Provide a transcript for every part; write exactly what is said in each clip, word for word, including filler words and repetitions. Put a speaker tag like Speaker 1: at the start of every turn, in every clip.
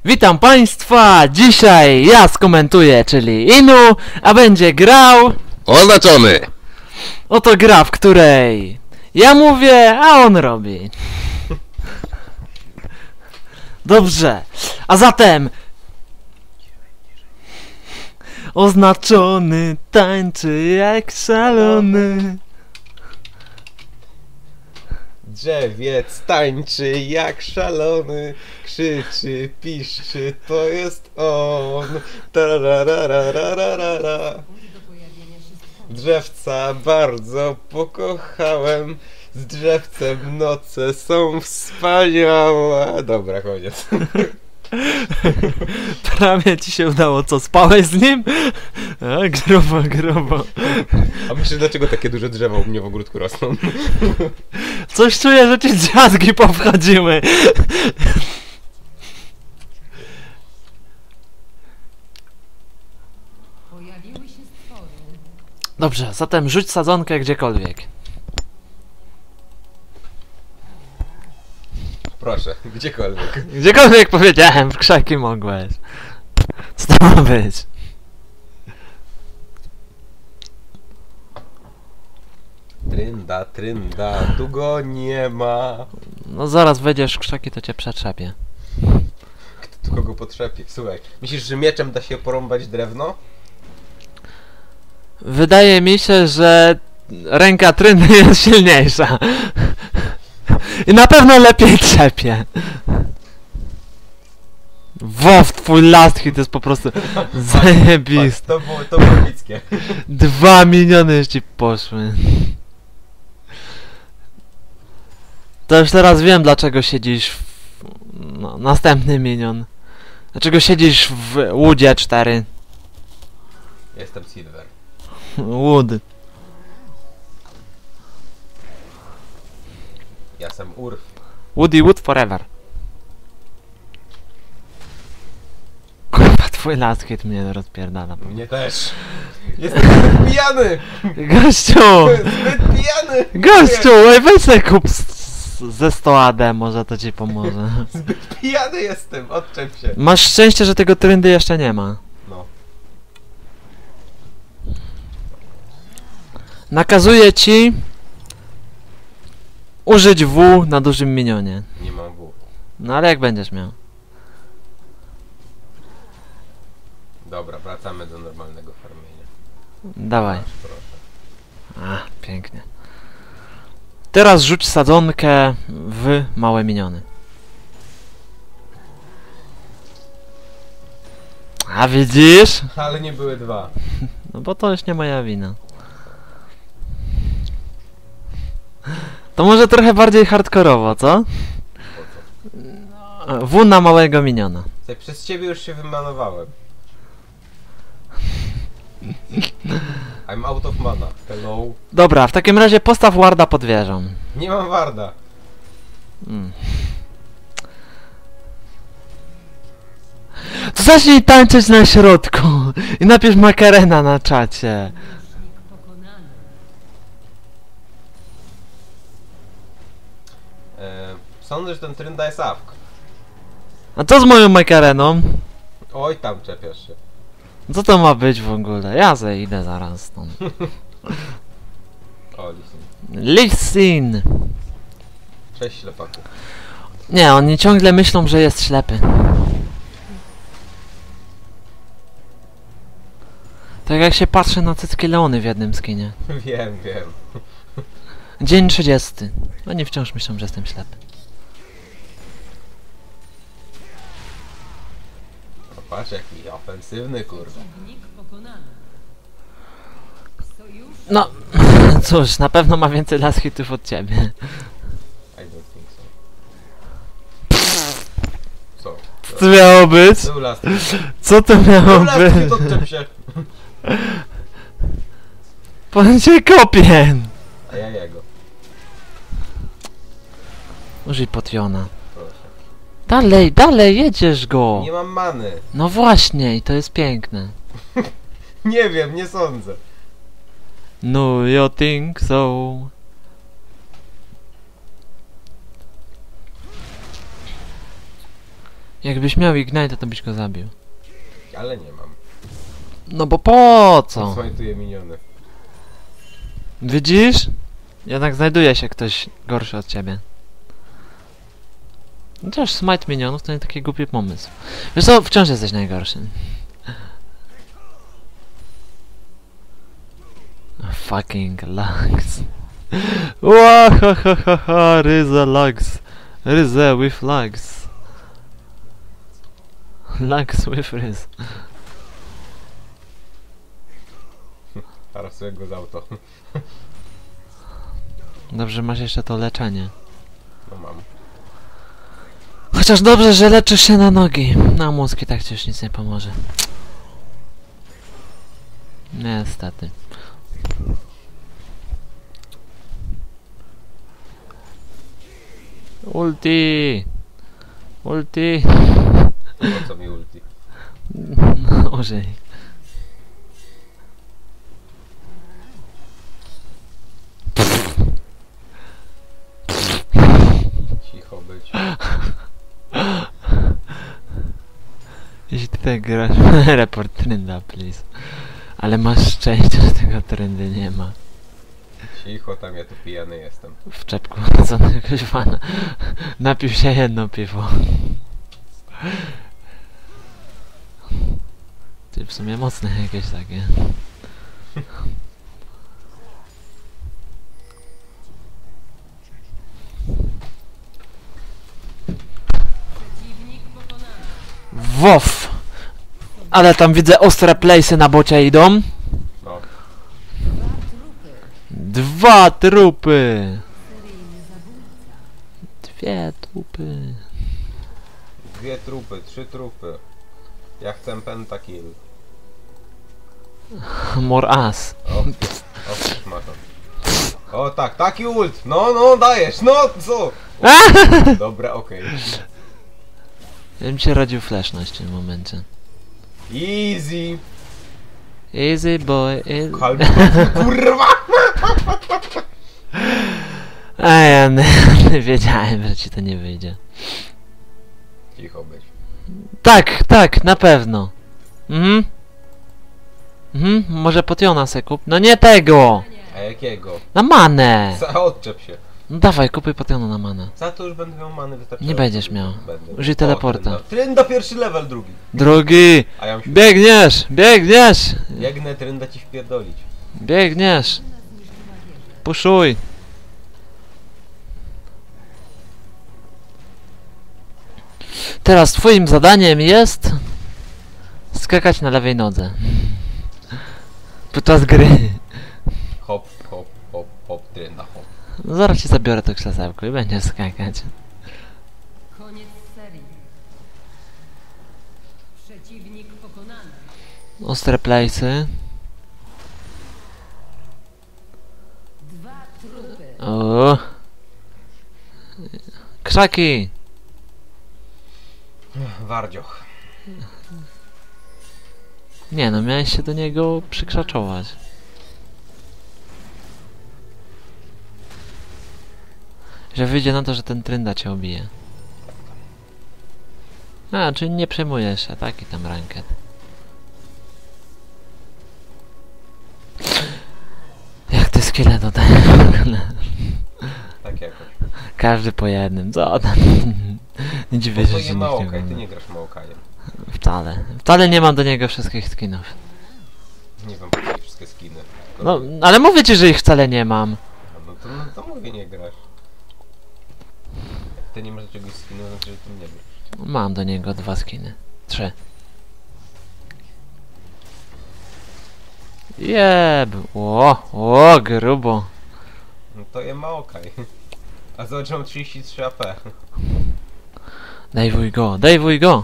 Speaker 1: Witam Państwa! Dzisiaj ja skomentuję, czyli Inu, a będzie grał...
Speaker 2: Oznaczony!
Speaker 1: Oto gra, w której ja mówię, a on robi. Dobrze, a zatem... Oznaczony tańczy jak szalony.
Speaker 2: Drzewiec tańczy jak szalony, krzyczy, piszczy, to jest on. Tarararararara. Drzewca bardzo pokochałem, z drzewcem noce są wspaniałe. Dobra, koniec.
Speaker 1: Prawie ci się udało, co? Spałeś z nim? A, grobo, grobo.
Speaker 2: A myślisz, dlaczego takie duże drzewa u mnie w ogródku rosną?
Speaker 1: Coś czuję, że ci dziadki powchodziły.
Speaker 3: Pojawiły się stwory.
Speaker 1: Dobrze, zatem rzuć sadzonkę gdziekolwiek.
Speaker 2: Proszę, gdziekolwiek.
Speaker 1: Gdziekolwiek powiedziałem, w krzaki mogłeś. Co to ma być?
Speaker 2: Trynda, trynda, tu go nie ma.
Speaker 1: No zaraz wejdziesz w krzaki, to cię przetrzepię.
Speaker 2: Kto tu kogo potrzepie? Słuchaj, myślisz, że mieczem da się porąbać drewno?
Speaker 1: Wydaje mi się, że ręka Tryny jest silniejsza. I na pewno lepiej trzepie. Wow, twój last hit jest po prostu zajebisty.
Speaker 2: To było, to było epickie.
Speaker 1: Dwa miniony już ci poszły. To już teraz wiem, dlaczego siedzisz w... No, następny minion. Dlaczego siedzisz w Woodzie cztery?
Speaker 2: Jestem Silver.
Speaker 1: Wood.
Speaker 2: Ja jestem Urf.
Speaker 1: Woody Wood forever. Kurwa, twój last hit mnie rozpierdala.
Speaker 2: Mnie też. Jestem zbyt pijany!
Speaker 1: Gościu!
Speaker 2: Zbyt pijany!
Speaker 1: Gościu! Ej, weź sobie kup z- ze sto A D, może to ci pomoże.
Speaker 2: Zbyt pijany jestem, odczep się.
Speaker 1: Masz szczęście, że tego trendy jeszcze nie ma.
Speaker 2: No.
Speaker 1: Nakazuję ci użyć W na dużym minionie.
Speaker 2: Nie mam W.
Speaker 1: No ale jak będziesz miał?
Speaker 2: Dobra, wracamy do normalnego farmienia.
Speaker 1: Dawaj.
Speaker 2: Masz, proszę.
Speaker 1: A, pięknie. Teraz rzuć sadzonkę w małe miniony. A widzisz?
Speaker 2: Ale nie były dwa.
Speaker 1: No bo to już nie moja wina. To może trochę bardziej hardkorowo, co?
Speaker 2: Po co?
Speaker 1: W na małego miniona.
Speaker 2: Słuchaj, przez ciebie już się wymanowałem. I'm out of mana. Hello.
Speaker 1: Dobra, w takim razie postaw warda pod wieżą.
Speaker 2: Nie mam warda.
Speaker 1: Mm. To zacznij tańczyć na środku i napisz Makarena na czacie.
Speaker 3: Łucznik pokonany.
Speaker 2: E, sądzę, że ten trynda jest awk.
Speaker 1: A co z moją Makareną?
Speaker 2: Oj, tam czepiasz się.
Speaker 1: Co to ma być w ogóle? Ja ze idę zaraz stąd.
Speaker 2: O, listen.
Speaker 1: Listen!
Speaker 2: Cześć, ślepaku.
Speaker 1: Nie, oni ciągle myślą, że jest ślepy. Tak jak się patrzy na cyckie Leony w jednym skinie.
Speaker 2: Wiem, wiem.
Speaker 1: Dzień trzydziesty. Oni wciąż myślą, że jestem ślepy.
Speaker 2: O, patrz, jaki ofensywny, kurwa.
Speaker 3: Przeciwnik pokonany. Sojusz
Speaker 1: No, cóż, na pewno ma więcej last hitów od ciebie.
Speaker 2: I don't think so. Co?
Speaker 1: Co to miało być?
Speaker 2: Był last.
Speaker 1: Co to miało
Speaker 2: Był last,
Speaker 1: być?
Speaker 2: nie odczep się.
Speaker 1: Pan cię kopie!
Speaker 2: A ja jego.
Speaker 1: Użyj potiona.
Speaker 2: Proszę.
Speaker 1: Dalej, dalej, jedziesz go!
Speaker 2: Nie mam many.
Speaker 1: No właśnie, i to jest piękne.
Speaker 2: Nie wiem, nie sądzę.
Speaker 1: No, you think so? Jakbyś miał Ignite, to byś go zabił.
Speaker 2: Ale nie mam.
Speaker 1: No bo po co?
Speaker 2: Smajtuję miniony.
Speaker 1: Widzisz? Jednak znajduje się ktoś gorszy od ciebie. Chociaż smite minionów to nie taki głupi pomysł. Wiesz co, wciąż jesteś najgorszy. Fucking Lux. Wahahaha, Ryza Lux. Ryza with Lux. Lux with Ryz.
Speaker 2: Harasuję go z auto.
Speaker 1: Dobrze, masz jeszcze to leczenie.
Speaker 2: No mam.
Speaker 1: Chociaż dobrze, że leczysz się na nogi. Na mózg i tak ci już nic nie pomoże. Niestety. Ulti! Ulti!
Speaker 2: Po co mi ulti?
Speaker 1: No, użyj.
Speaker 2: Cicho być.
Speaker 1: Jeśli ty tak grasz, report trenda, please. Ale masz szczęście, że tego trendy nie ma.
Speaker 2: Cicho tam, ja tu pijany jestem.
Speaker 1: W czepku, co na jakiegoś fana. Napił się jedno piwo. Ty w sumie mocne jakieś takie.
Speaker 3: Przeciwnik pokonany.
Speaker 1: Wof! Ale tam widzę ostre place'y na bocie idą.
Speaker 2: No.
Speaker 3: Dwa trupy.
Speaker 1: Dwa trupy!
Speaker 3: Seryjny zabójca.
Speaker 1: Dwie trupy.
Speaker 2: Dwie trupy, trzy trupy. Ja chcę pentakill.
Speaker 1: More ass.
Speaker 2: O, o, szmato. O tak, taki ult! No, no, dajesz, no, co? Dobra, okej.
Speaker 1: Ja bym się radził flashnąć w tym momencie.
Speaker 2: Easy!
Speaker 1: Easy boy, easy...
Speaker 2: Kalbi, kurwa!
Speaker 1: A ja nie, wiedziałem, że ci to nie wyjdzie.
Speaker 2: Cicho być.
Speaker 1: Tak, tak, na pewno. Mhm. Mhm, może potiona se kup. No nie tego!
Speaker 2: A jakiego?
Speaker 1: Na manę!
Speaker 2: Za, odczep się.
Speaker 1: No dawaj, kupuj potiona na manę.
Speaker 2: Za to już będę miał many wystarczająco.
Speaker 1: Nie będziesz miał.
Speaker 2: Będę.
Speaker 1: Użyj
Speaker 2: O,
Speaker 1: teleporta.
Speaker 2: Trynda. Trynda pierwszy level, drugi.
Speaker 1: Drugi!
Speaker 2: A ja muszę...
Speaker 1: Biegniesz! Biegniesz!
Speaker 2: Biegnę, Trynda ci wpierdolić.
Speaker 1: Biegniesz! Puszuj! Teraz twoim zadaniem jest skakać na lewej nodze. Podczas gry.
Speaker 2: Hop, hop, hop, hop, Trynda, hop.
Speaker 1: No zaraz ci zabiorę to krzesełko i będziesz skakać.
Speaker 3: Koniec serii. Przeciwnik pokonany.
Speaker 1: Ostre place'y.
Speaker 3: Dwa trupy.
Speaker 1: O. Krzaki!
Speaker 2: Wardzioch.
Speaker 1: Nie no, miałeś się do niego przykrzaczować. Że wyjdzie na to, że ten trynda cię obije. A, czyli nie przejmujesz się, taki tam ranket. Jak ty skille dodaję w ogóle?
Speaker 2: Tak jakoś.
Speaker 1: Każdy po jednym, co tam? Nie dziwię
Speaker 2: Bo
Speaker 1: się,
Speaker 2: to
Speaker 1: że
Speaker 2: nie
Speaker 1: nikt
Speaker 2: Maokaj,
Speaker 1: nie
Speaker 2: ty
Speaker 1: ogląda.
Speaker 2: nie grasz Maokajem.
Speaker 1: Wcale. Wcale nie mam do niego wszystkich skinów.
Speaker 2: Nie wiem, po co ci wszystkie skiny. Tylko
Speaker 1: No,
Speaker 2: lubię.
Speaker 1: ale mówię ci, że ich wcale nie mam.
Speaker 2: No to, no to mówię, nie grasz. Jak ty nie masz do czegoś skinu, to znaczy, że ty nie grasz.
Speaker 1: Mam do niego dwa skiny. Trzy. Jeb! O, o, grubo.
Speaker 2: No to je Maokaj. A zobacz, mam trzydzieści trzy A P.
Speaker 1: Daj wuj go, daj wuj go!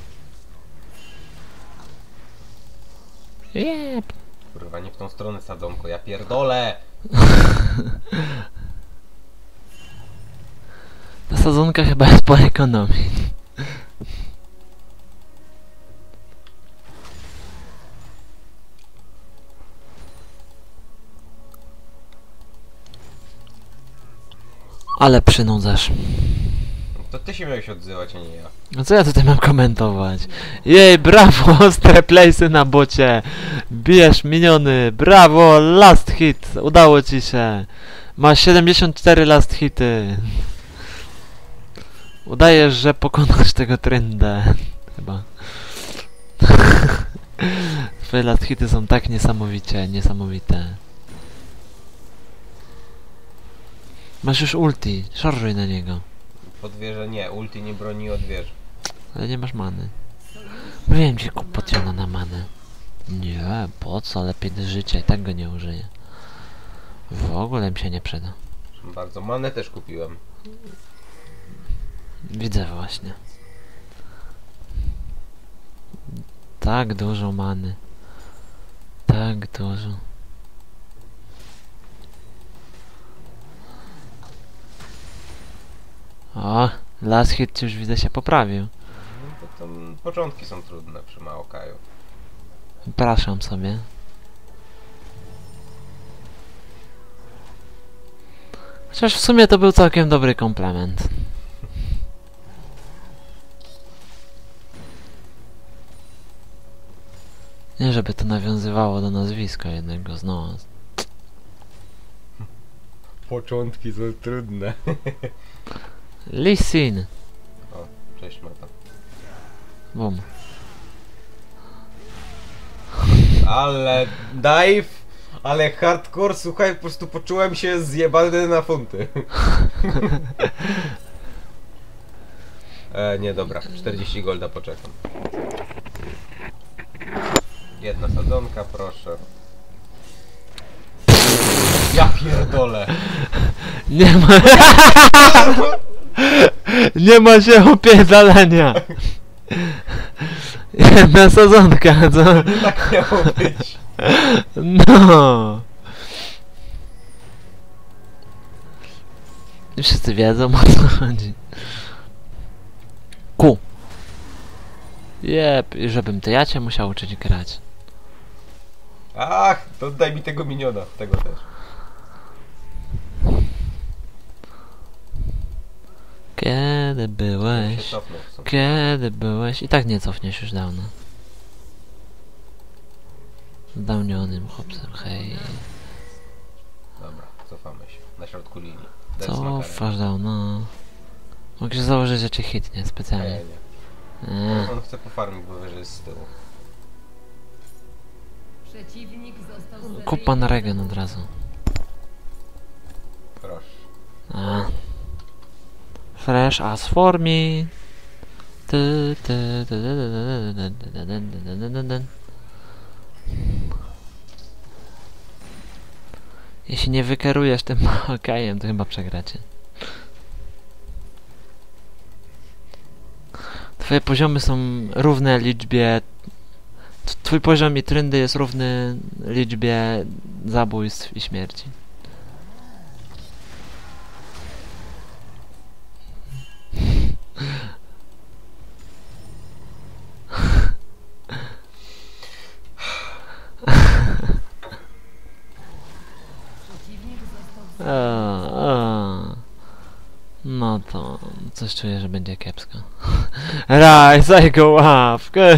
Speaker 1: Jeb!
Speaker 2: Kurwa, nie w tą stronę sadzonko, ja pierdolę!
Speaker 1: Ta sadzonka chyba jest po ekonomii. Ale przynudzasz.
Speaker 2: To ty się miałeś odzywać, a nie ja.
Speaker 1: No co ja tutaj mam komentować? Jej, brawo, ostre playsy na bocie. Bijesz miniony, brawo, last hit, udało ci się. Masz siedemdziesiąt cztery last hity. Udajesz, że pokonasz tego trendę. Chyba. Twoje last hity są tak niesamowicie, niesamowite. Masz już ulti, szarżuj na niego.
Speaker 2: Pod wieżę nie, ulti nie broni od wieży.
Speaker 1: Ale nie masz many. Mówiłem ci, kup potiona na manę. Nie, po co? Lepiej do życia i tak go nie użyję. W ogóle mi się nie przyda.
Speaker 2: Proszę bardzo, manę też kupiłem.
Speaker 1: Widzę właśnie. Tak dużo many. Tak dużo. O, last hit już widzę się poprawił.
Speaker 2: No to tam początki są trudne przy Maokaju.
Speaker 1: Przepraszam sobie. Chociaż w sumie to był całkiem dobry komplement. Nie żeby to nawiązywało do nazwiska jednego z nas.
Speaker 2: Początki są trudne.
Speaker 1: Lee Sin.
Speaker 2: O, cześć Mata.
Speaker 1: Bum.
Speaker 2: Ale dive, ale hardcore, słuchaj, po prostu poczułem się zjebany na funty. e, nie, dobra, czterdzieści golda poczekam. Jedna sadzonka, proszę. Ja pierdolę.
Speaker 1: Nie ma... Nie ma się opierdalania. Jedna sadzonka, co?
Speaker 2: Tak miało być.
Speaker 1: No. Wszyscy wiedzą, o co chodzi. Ku. Jep, i żebym to ja cię musiał uczyć grać.
Speaker 2: Ach, to daj mi tego miniona, tego też.
Speaker 1: Kiedy
Speaker 2: Się
Speaker 1: byłeś?
Speaker 2: cofnął w sumie.
Speaker 1: Kiedy byłeś? I tak nie cofniesz już dawno. Zdawnionym chłopcem, hej.
Speaker 2: Dobra, cofamy się. Na środku linii. Dance Makarena.
Speaker 1: Cofasz dawno. Mogę się założyć, że cię hitnie
Speaker 2: Nie,
Speaker 1: specjalnie.
Speaker 2: nie.
Speaker 1: Eee.
Speaker 2: On chce pofarmić, bo wyżej jest z tyłu.
Speaker 3: Przeciwnik został seryjnie
Speaker 1: Kup pan regen
Speaker 3: zabójca.
Speaker 1: od razu.
Speaker 2: Proszę.
Speaker 1: A. Fresh as for me. Ty, ty, ty, ty, ty, ty, ty, ty, ty, ty, ty, ty. Jeśli nie wykerujesz tym Maokajem, to chyba przegracie. Twoje poziomy są równe liczbie... t- Twój poziom i trendy jest równy liczbie zabójstw i śmierci.
Speaker 3: Przeciwnik został
Speaker 1: A, a. No to coś czuję, że będzie kiepsko. Rise, I go up!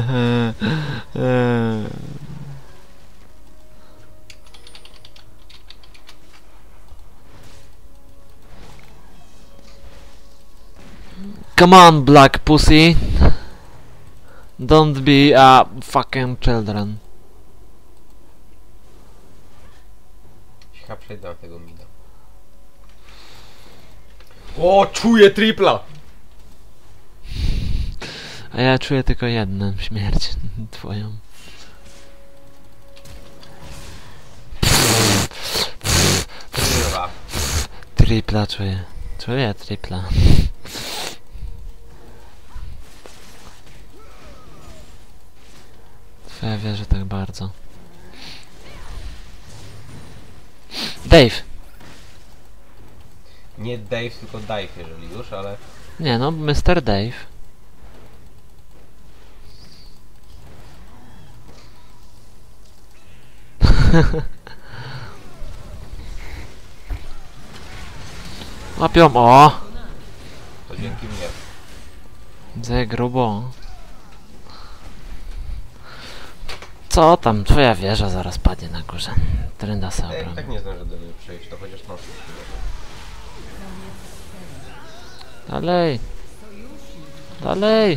Speaker 1: Come on, black pussy! Don't be a fucking children.
Speaker 2: Chyba przejdę na tego mida. O, czuję tripla!
Speaker 1: A ja czuję tylko jedną śmierć twoją.
Speaker 2: Kurwa.
Speaker 1: Tripla czuję. Czuję tripla. Twoja wierzę tak bardzo. Dave!
Speaker 2: Nie Dave, tylko Dive, jeżeli już, ale...
Speaker 1: Nie no, mister Dave. Łapią, o!
Speaker 2: To dzięki mnie.
Speaker 1: Za grubo. Co tam? Twoja wieża zaraz padnie na górze. Trenda
Speaker 2: Ja
Speaker 1: sobie
Speaker 2: i tak nie zdążę do niej przejść, to chociaż nocy.
Speaker 1: Dalej. Dalej.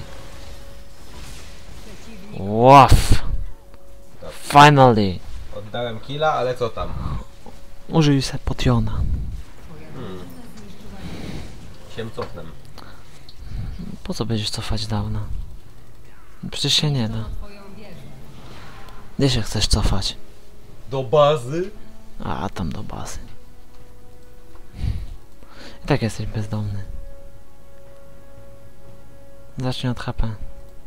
Speaker 1: Łaf. Finally.
Speaker 2: Oddałem killa, ale co tam?
Speaker 1: Użyj se potiona.
Speaker 2: Hmm. Siem cofnem.
Speaker 1: Po co będziesz cofać dawno? Przecież się nie da. Gdzie się chcesz cofać?
Speaker 2: Do bazy?
Speaker 1: A, tam do bazy. I tak jesteś bezdomny. Zacznij od H P.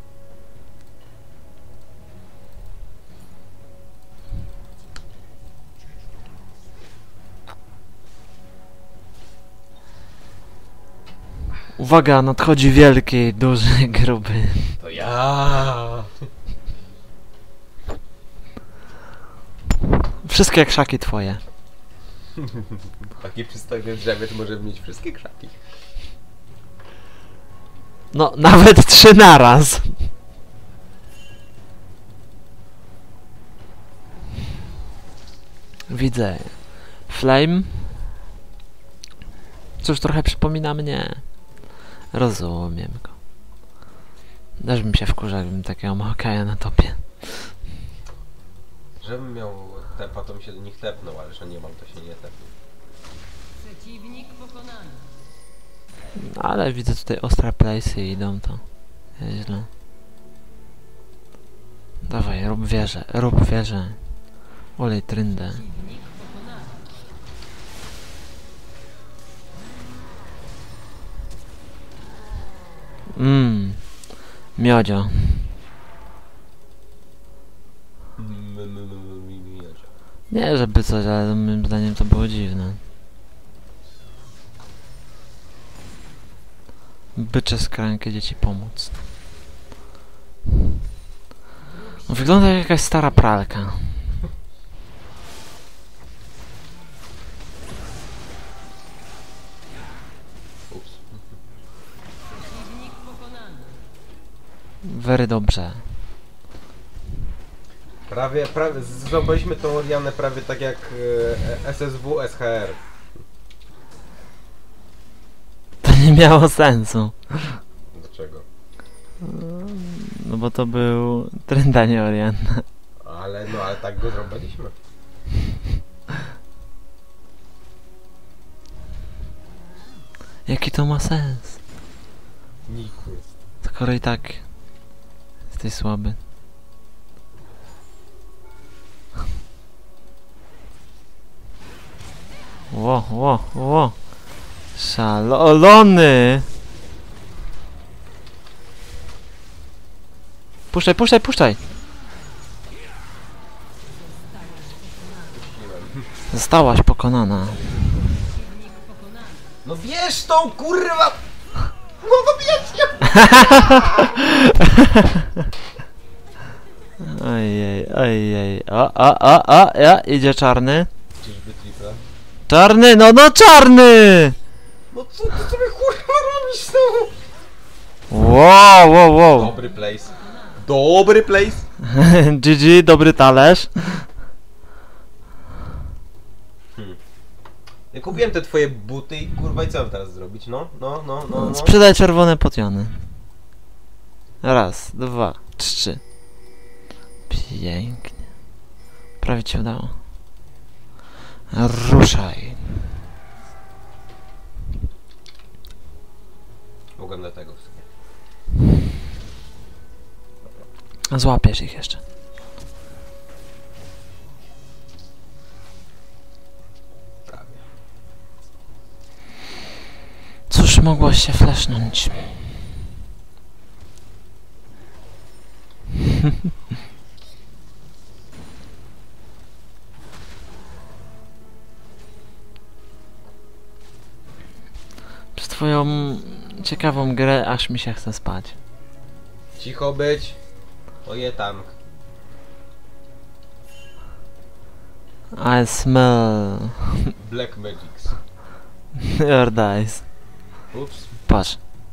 Speaker 1: Uwaga, nadchodzi wielki, duży, gruby.
Speaker 2: To ja.
Speaker 1: Wszystkie krzaki twoje.
Speaker 2: Taki przystojny drzewiec może mieć wszystkie krzaki.
Speaker 1: No, nawet trzy naraz. Widzę. Flame. Cóż, trochę przypomina mnie. Rozumiem go. Też bym się wkurzał, jakbym takiego Maokaja na topie.
Speaker 2: Żebym miał tepa, to bym się do nich tepnął, ale że nie mam, to się nie tepnął.
Speaker 3: Przeciwnik pokonany.
Speaker 1: Ale widzę tutaj ostre place'y idą, to źle. Dawaj, rób wieżę, rób wieżę. Olej tryndę.
Speaker 3: Przeciwnik pokonany.
Speaker 1: Mmm. Miodzio. Nie, żeby coś, ale moim zdaniem to było dziwne. Bycze skrankę dzieci pomóc. No, wygląda jak jakaś stara pralka.
Speaker 2: Ups.
Speaker 3: Przeciwnik pokonany.
Speaker 1: Very dobrze.
Speaker 2: Prawie, prawie, zrobiliśmy tą Orianę prawie tak jak e, S S W S H R.
Speaker 1: To nie miało sensu.
Speaker 2: Dlaczego?
Speaker 1: No bo to był Trenda, nie Orianna.
Speaker 2: Ale no, ale tak go zrobiliśmy.
Speaker 1: Jaki to ma sens?
Speaker 2: Nikły.
Speaker 1: Skoro i tak jesteś słaby. Ło, ło, ło. Szalony! Puszczaj, puszczaj, puszczaj! Zostałaś pokonana.
Speaker 3: Przeciwnik pokonany.
Speaker 2: No bierz tą kurwa! No to bierz ją!
Speaker 1: Ojej, ojej. O, o, o, o, ja, idzie czarny.
Speaker 2: Czyżby tripla?
Speaker 1: Czarny, no, no czarny!
Speaker 2: No co ty sobie kurwa robisz znowu?
Speaker 1: Wow, wow, wow.
Speaker 2: Dobry place. Dobry place.
Speaker 1: G G, dobry talerz.
Speaker 2: Ja kupiłem te twoje buty i kurwa i co mam teraz zrobić? No, no, no, no, no.
Speaker 1: Sprzedaj czerwone potiony. Raz, dwa, trzy. Pięknie. Prawie ci udało. Ruszaj.
Speaker 2: Mogłem do tego w sumie.
Speaker 1: Złapiesz ich jeszcze.
Speaker 2: Prawie.
Speaker 1: Cóż, mogłaś się flashnąć. Przez twoją ciekawą grę aż mi się chce spać.
Speaker 2: Cicho być. Oje tank.
Speaker 1: I smell
Speaker 2: Black Magics.
Speaker 1: your dice.
Speaker 2: Ups.
Speaker 1: Patrz.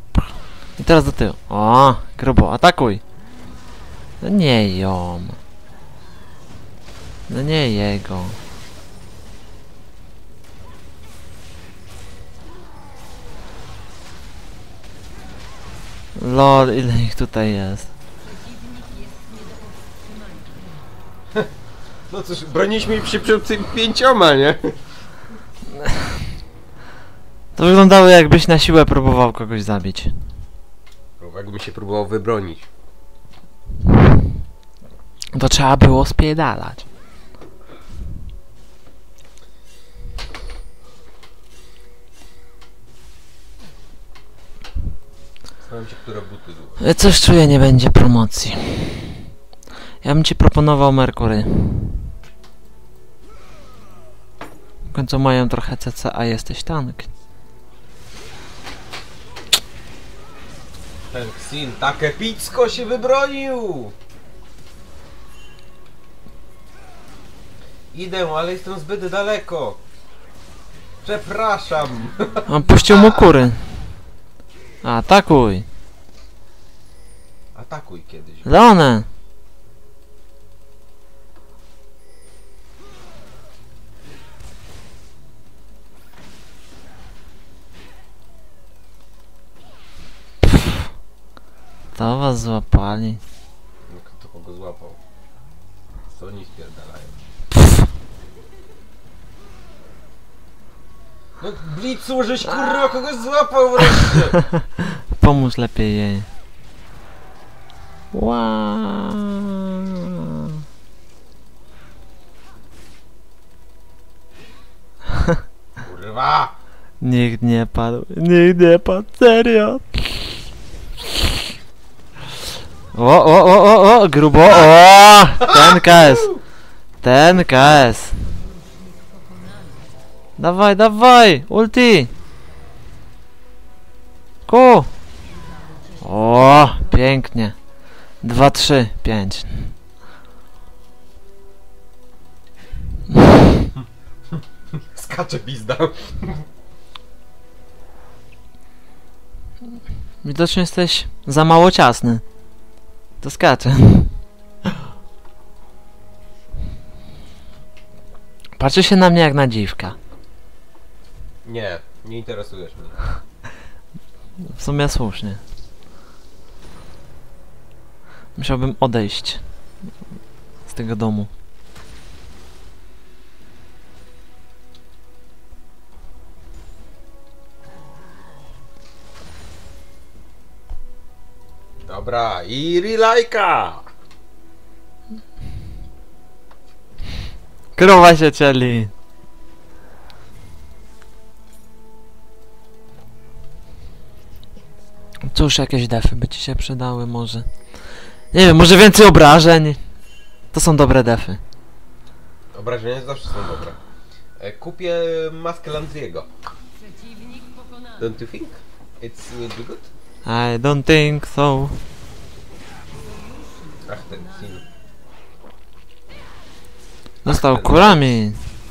Speaker 1: I teraz do tyłu. O, grubo, atakuj. No nie ją. No nie jego. Lol, ile ich tutaj jest.
Speaker 2: No cóż, broniliśmy się przed tymi pięcioma, nie?
Speaker 1: To wyglądało, jakbyś na siłę próbował kogoś zabić.
Speaker 2: Jakbym się próbował wybronić.
Speaker 1: To trzeba było spiedalać.
Speaker 2: Zastanawiam się, które buty zły.
Speaker 1: E, Coś czuję, nie będzie promocji. Ja bym ci proponował Merkury. W końcu mają trochę C C, a jesteś tank.
Speaker 2: Ten Xin tak epicko się wybronił! Idę, ale jestem zbyt daleko. Przepraszam.
Speaker 1: On puścił mu kury. Atakuj.
Speaker 2: Atakuj kiedyś.
Speaker 1: Leone. Pff. To was złapali.
Speaker 2: No, kto kogo złapał? Co oni spierdalają? No Blicu, żeś kurwa kogoś złapał wreszcie!
Speaker 1: Pomóż lepiej jej. Wow.
Speaker 2: Kurwa!
Speaker 1: Nikt nie padł. Nikt nie padł. Serio. O, o, o, o, o, grubo. O! Ten K S. Ten K S. Dawaj, dawaj. Ulti. Ku. O, pięknie. Dwa, trzy, pięć.
Speaker 2: Skacze pizda.
Speaker 1: Widocznie jesteś za mało ciasny. To skacze. Patrzy się na mnie jak na dziwka.
Speaker 2: Nie, nie interesujesz mnie.
Speaker 1: W sumie słusznie. Musiałbym odejść z tego domu.
Speaker 2: Dobra, i relajka!
Speaker 1: Krowa się cieli. Cóż, jakieś defy by ci się przydały może. Nie wiem, może więcej obrażeń. To są dobre defy.
Speaker 2: Obrażenia zawsze są dobre. E, Kupię maskę Landriego.
Speaker 3: Przeciwnik pokonany.
Speaker 2: Don't you think? It's will be good?
Speaker 1: I don't think so.
Speaker 2: Ach, ten Xin.
Speaker 1: Dostał kurami.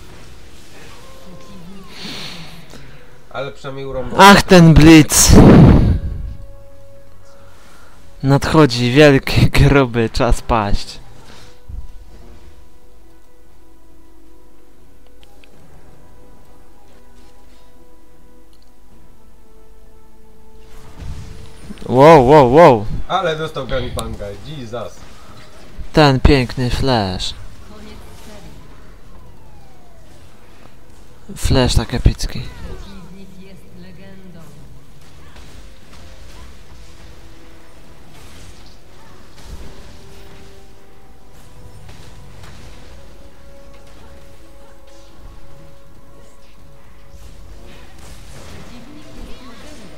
Speaker 2: Ale przynajmniej urąbał.
Speaker 1: Ach, ten Blitz. Nadchodzi wielki, gruby czas paść. Wow, wow, wow.
Speaker 2: Ale dostał gangbanga, Jesus.
Speaker 1: Ten piękny flash.
Speaker 3: Koniec serii.
Speaker 1: Flash tak epicki.
Speaker 3: Przeciwnik jest legendą. Przeciwnik jest legendą.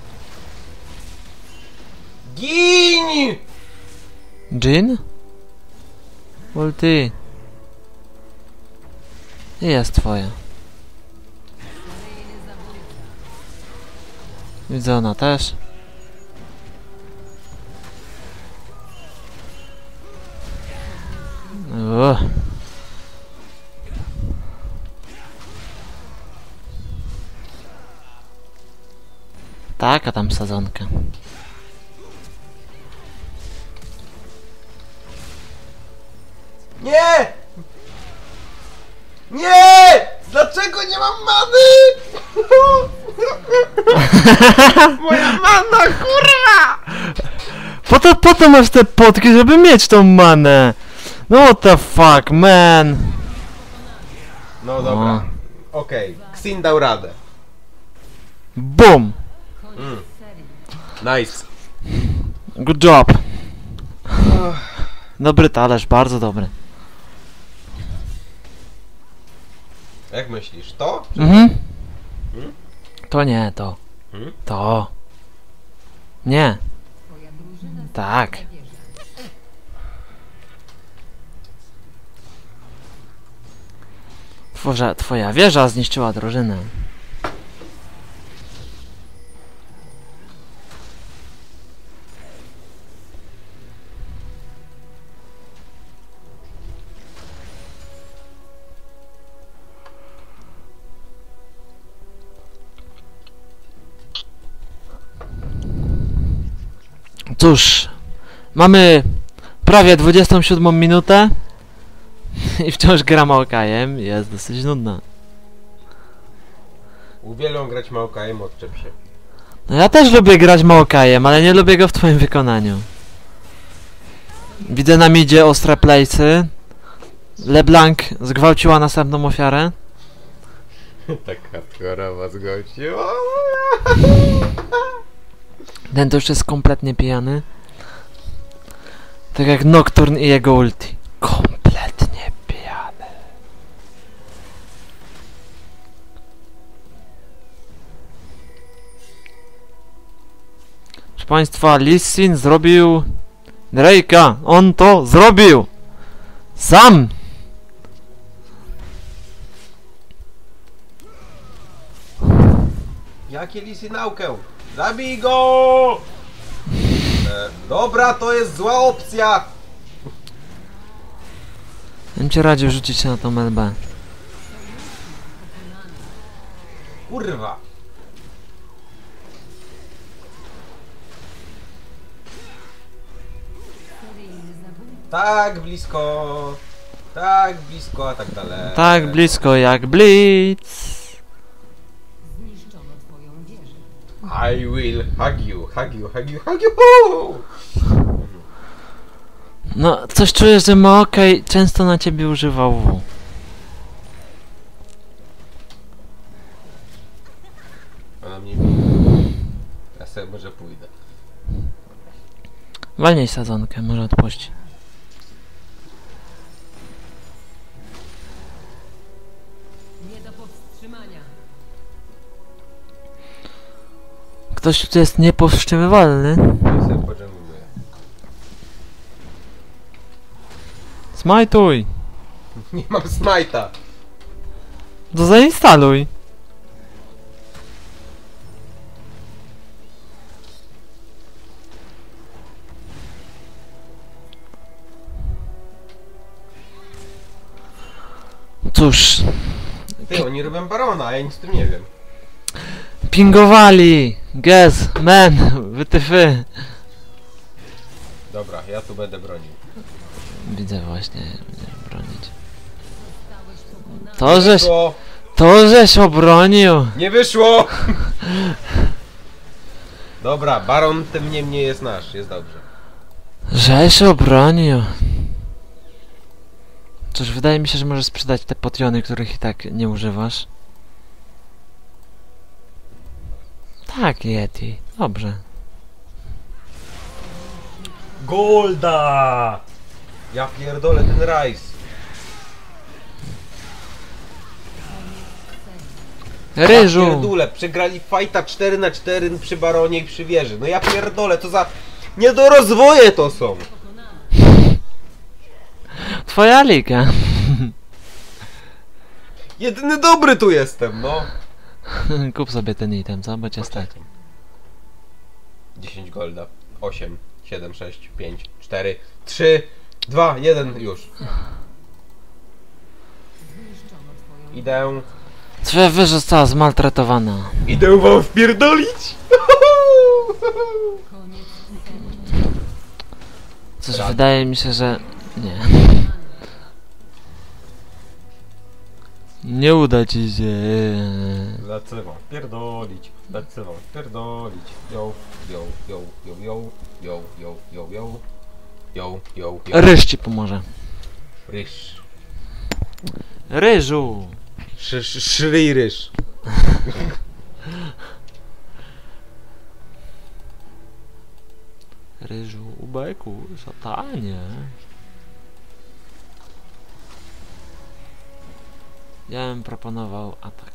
Speaker 2: Gin!
Speaker 1: Jin? Ulti. Jest twoja.
Speaker 3: Seryjny zabójca.
Speaker 1: Widzę, ona też. Uch. Taka tam sadzonka.
Speaker 2: Nie! Nie! Dlaczego nie mam many? Moja mana, kurwa!
Speaker 1: Po to, po to masz te potki, żeby mieć tą manę. No what the fuck, man.
Speaker 2: No dobra. Okej, Xin dał radę.
Speaker 1: Boom.
Speaker 3: Koniec
Speaker 2: Mm.
Speaker 3: serii.
Speaker 2: Nice.
Speaker 1: Good job. Dobry talerz, bardzo dobry.
Speaker 2: Jak myślisz, to?
Speaker 1: Mhm.
Speaker 2: Hmm?
Speaker 1: To nie, to.
Speaker 2: Hmm?
Speaker 1: To. Nie.
Speaker 3: Twoja drużyna
Speaker 1: Tak.
Speaker 3: zabierze.
Speaker 1: Twoja, twoja wieża zniszczyła drużynę. Cóż, mamy prawie dwudziestą siódmą minutę i wciąż gra Maokajem, jest dosyć nudna.
Speaker 2: Uwielbiam grać Maokajem, odczep się.
Speaker 1: No ja też lubię grać Maokajem, ale nie lubię go w twoim wykonaniu. Widzę na midzie ostre place'y. LeBlanc zgwałciła następną ofiarę.
Speaker 2: Tak hardkorowo zgodził.
Speaker 1: Ten to już jest kompletnie pijany. Tak jak Nocturne i jego ulti. Kompletnie pijany. Proszę Państwa, Lee Sin zrobił Drake'a. On to zrobił. Sam.
Speaker 2: Jakie lisy naukę? Zabij go! E, dobra, to jest zła opcja!
Speaker 1: Ja bym ci radził rzucić się na tą L B.
Speaker 2: Kurwa!
Speaker 3: Seryjny zabójca.
Speaker 2: Tak blisko, tak blisko, a tak dalej.
Speaker 1: Tak blisko jak Blitz.
Speaker 3: Zniszczono twoją wieżę.
Speaker 2: I will hug you, hug you, hug you, hug you!
Speaker 1: No, coś czuję, że Maokaj często na ciebie używał W.
Speaker 2: Ona mnie... Ja sobie może pójdę.
Speaker 1: Walnij sadzonkę, może odpuści.
Speaker 3: Nie do powstrzymania.
Speaker 1: Ktoś tu jest niepowstrzymywalny.
Speaker 2: Ja sobie pożenuję.
Speaker 1: Smajtuj!
Speaker 2: Nie mam smajta!
Speaker 1: To zainstaluj. Cóż,
Speaker 2: Ty, oni robią barona, a ja nic z tym nie wiem.
Speaker 1: pingowali! Guess, man, wytyfy.
Speaker 2: Dobra, ja tu będę bronił.
Speaker 1: Widzę właśnie, będziesz bronić.
Speaker 3: Zostałeś pokonany.
Speaker 1: To żeś,
Speaker 2: Wyszło!
Speaker 1: to żeś obronił.
Speaker 2: Nie wyszło! Dobra, baron tym niemniej jest nasz, jest dobrze.
Speaker 1: Żeś obronił. Cóż, wydaje mi się, że możesz sprzedać te potiony, których i tak nie używasz. Tak, Yeti. Dobrze.
Speaker 2: Golda! Ja pierdolę ten rajs. Ja
Speaker 1: Ryżu!
Speaker 2: pierdolę, przegrali fajta cztery na cztery przy baronie i przy wieży. No ja pierdolę, to za... Niedorozwoje to są!
Speaker 1: Twoja liga.
Speaker 2: Jedyny dobry tu jestem, no!
Speaker 1: Kup sobie ten item, co? Bo cię stać.
Speaker 2: dziesięć golda. osiem, siedem, sześć, pięć, cztery, trzy, dwa, jeden, już.
Speaker 3: Zniszczono twoją
Speaker 2: Idę...
Speaker 1: Twoja wyża została zmaltretowana.
Speaker 2: Idę wam wpierdolić!
Speaker 3: koniec serii.
Speaker 1: Cóż,
Speaker 2: Rad.
Speaker 1: wydaje mi się, że... Nie. Nie uda ci się.
Speaker 2: Lecę wam pierdolić, lecę wam pierdolić. Yo, yo, yo, yo, yo, yo, yo, yo, yo, yo, yo, yo.
Speaker 1: Ryż ci pomoże.
Speaker 2: Ryż.
Speaker 1: Ryżu!
Speaker 2: Szy, szy, szryj ryż.
Speaker 1: Ryżu, ubeku, szatanie. Ja bym proponował atak.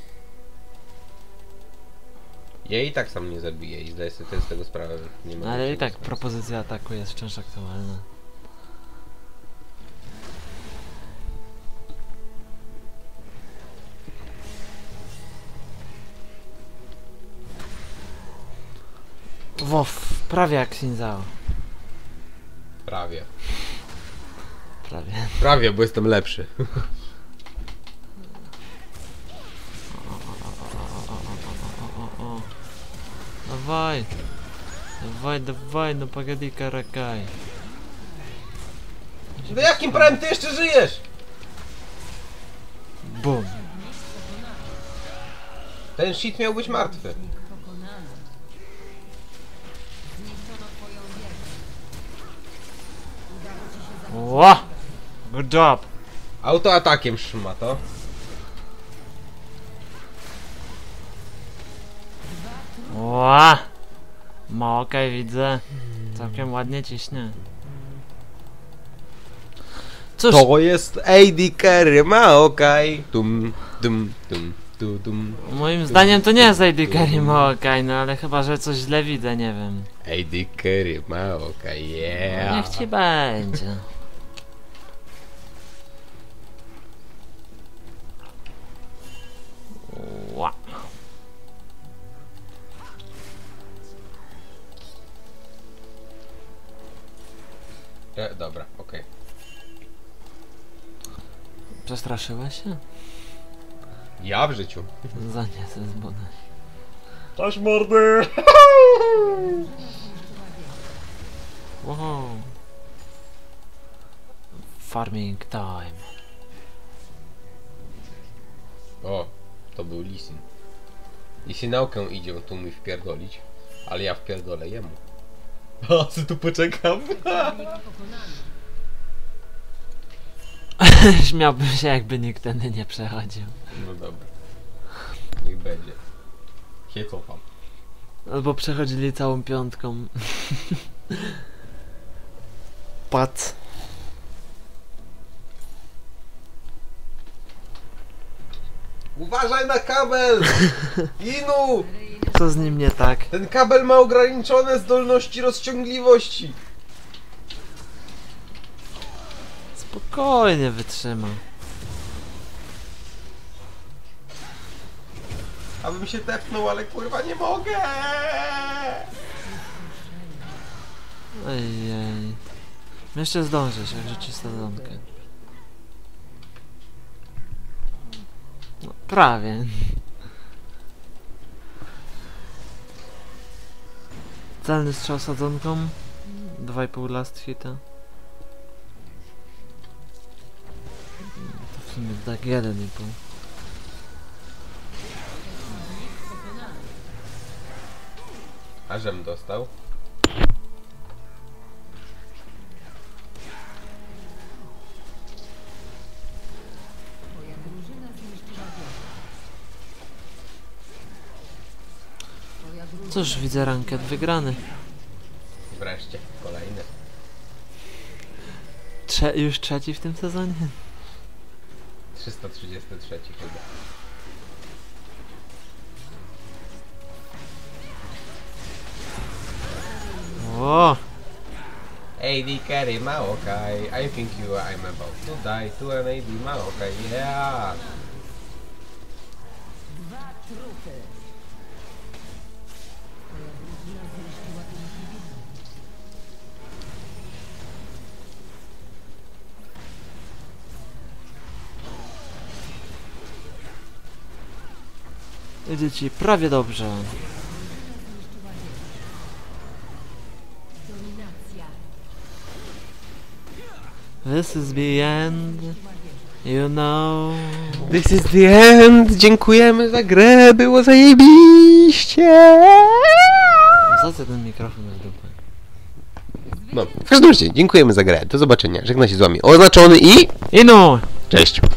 Speaker 2: Ja i tak sam nie zabiję i zdaję sobie też z tego sprawę. Nie
Speaker 1: No,
Speaker 2: mogę
Speaker 1: ale
Speaker 2: się
Speaker 1: i tak
Speaker 2: dostać.
Speaker 1: propozycja ataku jest wciąż aktualna. Wof, prawie jak Shinzao.
Speaker 2: Prawie.
Speaker 1: Prawie.
Speaker 2: Prawie, bo jestem lepszy.
Speaker 1: O, o. Dawaj. Dawaj, dawaj, no pogadi karakaj.
Speaker 2: No jakim prawem ty jeszcze żyjesz?
Speaker 1: Bum.
Speaker 2: Ten shit miał być martwy.
Speaker 3: Pokonano. Zniszczono twoją wieżę. Udało ci się za...
Speaker 1: Ła! Good job.
Speaker 2: Autoatakiem szmato.
Speaker 1: Ła! Ma okej, widzę. Całkiem ładnie ciśnie. Cóż,
Speaker 2: To jest A D carry, ma okej. Tum, dum, dum, du, dum.
Speaker 1: moim zdaniem to nie jest A D Carry ma okej, no ale chyba, że coś źle widzę, nie wiem.
Speaker 2: A D carry, ma okej, yeah.
Speaker 1: Niech ci będzie. Ła.
Speaker 2: E, dobra, okej.
Speaker 1: Przestraszyłeś się?
Speaker 2: Ja w życiu.
Speaker 1: Za nie se zbudać.
Speaker 2: Taś mordy!
Speaker 1: Wow. Farming time.
Speaker 2: O, to był Lisin. Jeśli naukę idzie tu mi wpierdolić, ale ja wpierdolę jemu. O, co tu poczekam?
Speaker 1: Śmiałbym się, jakby nikt tędy nie przechodził.
Speaker 2: No dobra. Niech będzie. Się cofam.
Speaker 1: Albo przechodzili całą piątką. Pac.
Speaker 2: Uważaj na kabel! Inu!
Speaker 1: Co z nim nie tak?
Speaker 2: Ten kabel ma ograniczone zdolności rozciągliwości.
Speaker 1: Spokojnie wytrzyma.
Speaker 2: Abym się tepnął, ale kurwa nie mogę!
Speaker 1: Ojej. Jeszcze zdążysz, jak rzucisz sadzonkę. No, prawie. Celny strzał sadzonką. dwa i pół last hita. To w sumie tak jeden i pół.
Speaker 2: A żem dostał?
Speaker 3: Twoja drużyna zniszczyła wieżę. Twoja drużyna...
Speaker 1: Cóż, widzę ranket wygrany.
Speaker 2: Wreszcie, kolejny.
Speaker 1: Trze już trzeci w tym sezonie.
Speaker 2: trzysta trzydzieści trzy chyba.
Speaker 1: O!
Speaker 2: A D carry Maokai, I think you I'm about to die to an A D Maokai, yeah!
Speaker 3: Dwa trupy. Twoja drużyna zniszczyła pięć.
Speaker 1: Idzie ci prawie dobrze.
Speaker 3: Dominacja.
Speaker 1: This is the end. You know...
Speaker 4: This is the end. Dziękujemy za grę, było zajebiście.
Speaker 1: Co ty ten mikrofon na dupę?
Speaker 4: No, w każdym razie, dziękujemy za grę. Do zobaczenia. Żegna się z wami oznaczony i...
Speaker 1: Ino!
Speaker 4: Cześć.